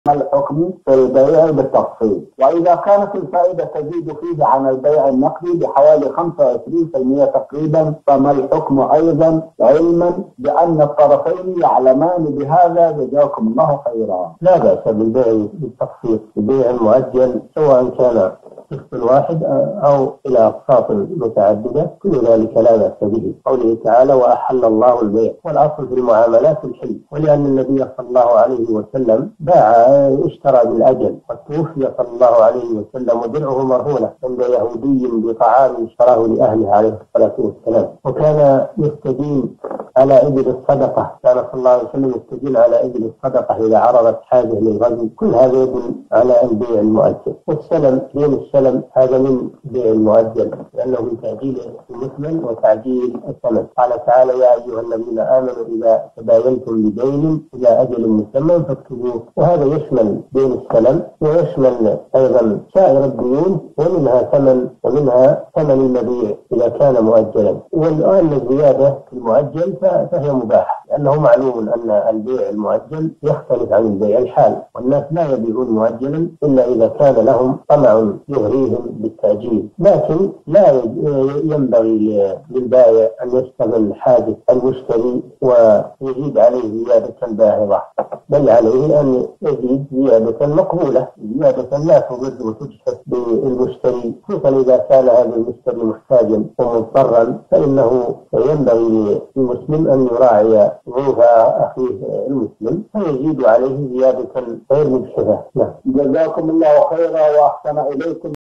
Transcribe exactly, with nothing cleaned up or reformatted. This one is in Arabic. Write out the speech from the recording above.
الحكم في البيع بالتفصيل. وإذا كانت الفائدة تزيد فيه عن البيع النقدي بحوالي خمسة وعشرين بالمئة تقريبا، فما الحكم أيضا علما بأن الطرفين يعلمان بهذا؟ جزاكم الله خيرا. لا بأس بالبيع بالتفصيل، البيع المؤجل سواء كان قسط واحد أو إلى أقساط متعددة، كل ذلك لا بأس به. قوله تعالى: وأحل الله البيع، والأصل في المعاملات الحل، ولأن النبي صلى الله عليه وسلم باع اشترى بالأجل، وتوفي صلى الله عليه وسلم ودرعه مرهونة عند يهودي بطعام اشتراه لأهله عليه الصلاة والسلام، وكان يستدين على إبل الصدقة، كان صلى الله عليه وسلم يستدين على إبل الصدقة إذا عرضت حاجة للغزو. كل هذا يدل على البيع المؤجل. والسلم دين السلم هذا من بيع المؤجل، لأنه من تعجيل المثمن وتعجيل الثمن. قال تعالى: يا أيها الذين آمنوا إذا تداينتم بدين إلى أجل مسمى فاكتبوه. وهذا يشمل دين السلم ويشمل أيضا سائر الديون، ومنها ثمن ومنها ثمن المبيع إذا كان مؤجلا. والآن الزيادة في المؤجل فهي مباحة، لأنه معلوم أن البيع المؤجل يختلف عن البيع الحال، والناس لا يبيعون مؤجلا إلا إذا كان لهم طمع يغريهم بالتأجيل. لكن لا ينبغي للبائع أن يستغل حاجة المشتري ويزيد عليه زيادة باهظة، بل عليه أن يزيد زيادة مقبولة، زيادة لا تضر وتجحف بالمشتري، خصوصا إذا كان هذا المشتري محتاجا ومضطرا، فإنه ينبغي للمسلم أن يراعي ظروف أخيه المسلم فيزيد عليه زيادة غير مجحفة. جزاكم الله خيرا وأحسن إليكم.